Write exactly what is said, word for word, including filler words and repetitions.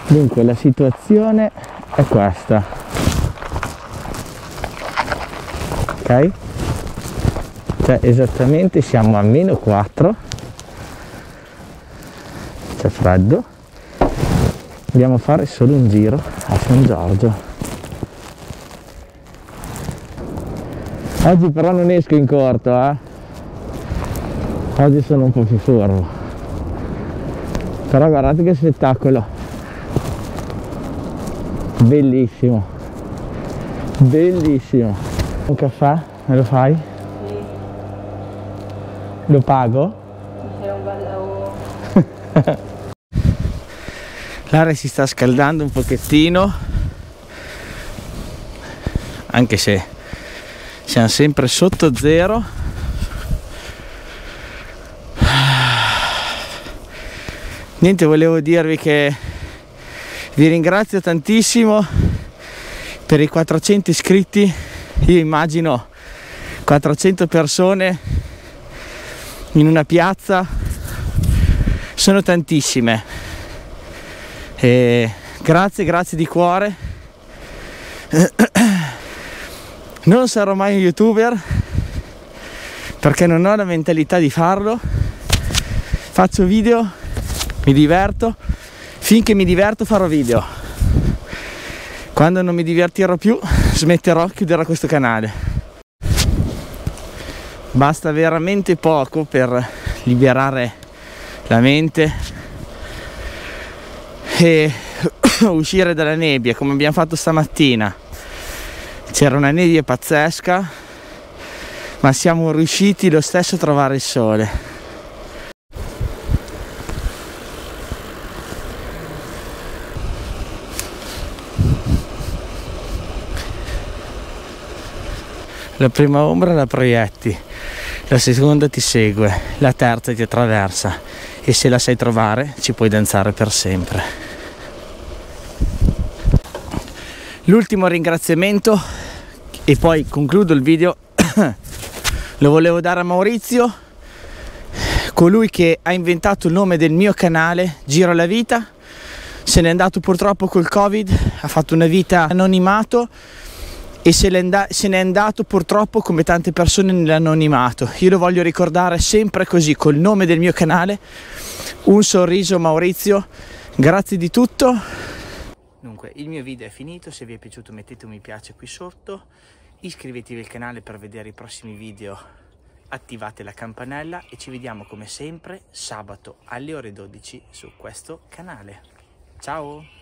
Dunque la situazione è questa, ok? Cioè esattamente siamo a meno quattro, c'è freddo, dobbiamo fare solo un giro a San Giorgio. Oggi però non esco in corto, eh? Oggi sono un po' più furbo, però guardate che spettacolo, bellissimo, bellissimo. Un caffè me lo fai? Sì. Lo pago? È un bel lavoro. L'aria si sta scaldando un pochettino, anche se siamo sempre sotto zero. Niente, volevo dirvi che vi ringrazio tantissimo per i quattrocento iscritti. Io immagino quattrocento persone in una piazza, sono tantissime, e grazie, grazie di cuore. Non sarò mai un youtuber perché non ho la mentalità di farlo, faccio video, mi diverto, finché mi diverto farò video, quando non mi divertirò più smetterò, chiuderò questo canale. Basta veramente poco per liberare la mente e uscire dalla nebbia, come abbiamo fatto stamattina. C'era una nebbia pazzesca, ma siamo riusciti lo stesso a trovare il sole. La prima ombra la proietti, la seconda ti segue, la terza ti attraversa, e se la sai trovare ci puoi danzare per sempre. L'ultimo ringraziamento, e poi concludo il video, lo volevo dare a Maurizio, colui che ha inventato il nome del mio canale, Giro la Vita. Se n'è andato purtroppo col Covid, ha fatto una vita anonimato e se n'è andato purtroppo come tante persone nell'anonimato. Io lo voglio ricordare sempre così, col nome del mio canale. Un sorriso, Maurizio, grazie di tutto. Dunque, il mio video è finito, se vi è piaciuto mettete un mi piace qui sotto, iscrivetevi al canale per vedere i prossimi video, attivate la campanella e ci vediamo come sempre sabato alle ore dodici su questo canale. Ciao!